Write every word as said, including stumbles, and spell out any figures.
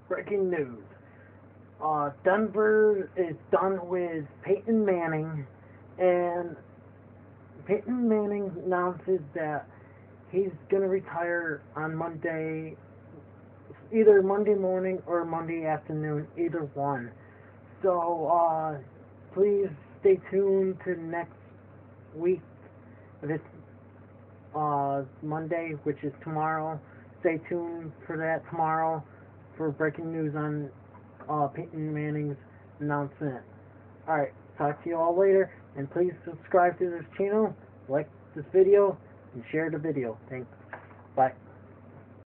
Breaking news. Uh, Denver is done with Peyton Manning, and Peyton Manning announces that he's going to retire on Monday, either Monday morning or Monday afternoon, either one. So, uh, please stay tuned to next week. If it's uh, Monday, which is tomorrow, stay tuned for that tomorrow for breaking news on uh, Peyton Manning's announcement. Alright, talk to you all later, and please subscribe to this channel, like this video, and share the video. Thanks. Bye.